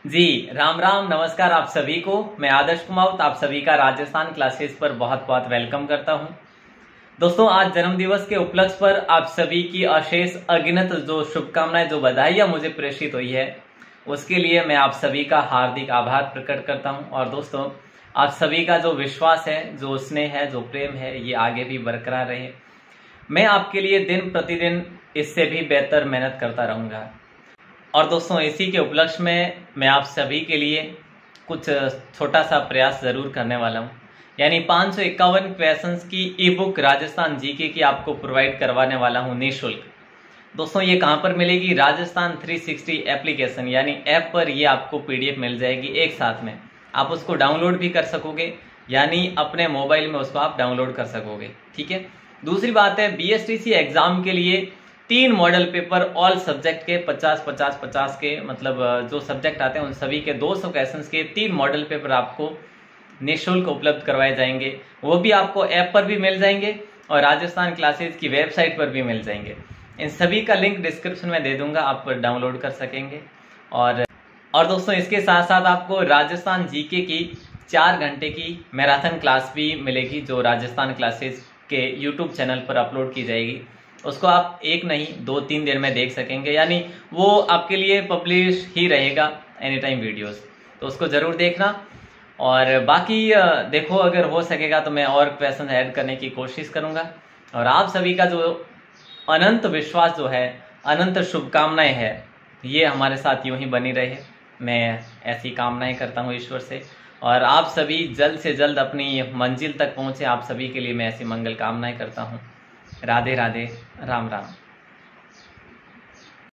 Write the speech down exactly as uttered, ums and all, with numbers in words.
जी राम राम, नमस्कार आप सभी को। मैं आदर्श कुमार आप सभी का राजस्थान क्लासेस पर बहुत बहुत वेलकम करता हूं। दोस्तों, आज जन्म दिवस के उपलक्ष्य पर आप सभी की अशेष अगिनत जो शुभकामनाएं, जो बधाइयां मुझे प्रेषित हुई है, उसके लिए मैं आप सभी का हार्दिक आभार प्रकट करता हूं। और दोस्तों, आप सभी का जो विश्वास है, जो स्नेह है, जो प्रेम है, ये आगे भी बरकरार रहे। मैं आपके लिए दिन प्रतिदिन इससे भी बेहतर मेहनत करता रहूंगा। और दोस्तों, इसी के उपलक्ष्य में मैं आप सभी के लिए कुछ छोटा सा प्रयास जरूर करने वाला हूं, यानी पाँच सौ इक्यावन क्वेश्चंस की ई बुक राजस्थान जीके की आपको प्रोवाइड करवाने वाला हूं निःशुल्क। दोस्तों, ये कहां पर मिलेगी? राजस्थान थ्री सिक्सटी एप्लीकेशन यानी ऐप पर ये आपको पीडीएफ मिल जाएगी एक साथ में। आप उसको डाउनलोड भी कर सकोगे, यानी अपने मोबाइल में उसको आप डाउनलोड कर सकोगे। ठीक है। दूसरी बात है, बीएसटीसी एग्जाम के लिए तीन मॉडल पेपर ऑल सब्जेक्ट के पचास पचास पचास के, मतलब जो सब्जेक्ट आते हैं उन सभी के दो सौ क्वेश्चंस के तीन मॉडल पेपर आपको निःशुल्क उपलब्ध करवाए जाएंगे। वो भी आपको ऐप पर भी मिल जाएंगे और राजस्थान क्लासेस की वेबसाइट पर भी मिल जाएंगे। इन सभी का लिंक डिस्क्रिप्शन में दे दूंगा, आप डाउनलोड कर सकेंगे। और और दोस्तों, इसके साथ साथ आपको राजस्थान जीके की चार घंटे की मैराथन क्लास भी मिलेगी, जो राजस्थान क्लासेस के यूट्यूब चैनल पर अपलोड की जाएगी। उसको आप एक नहीं दो तीन दिन में देख सकेंगे, यानी वो आपके लिए पब्लिश ही रहेगा एनी टाइम वीडियोस, तो उसको जरूर देखना। और बाकी देखो, अगर हो सकेगा तो मैं और क्वेश्चन ऐड करने की कोशिश करूंगा। और आप सभी का जो अनंत विश्वास जो है, अनंत शुभकामनाएं है, ये हमारे साथ यूं ही बनी रहे। मैं ऐसी कामनाएं करता हूँ ईश्वर से, और आप सभी जल्द से जल्द अपनी मंजिल तक पहुंचे। आप सभी के लिए मैं ऐसी मंगल कामनाएं करता हूँ। राधे राधे, राम राम।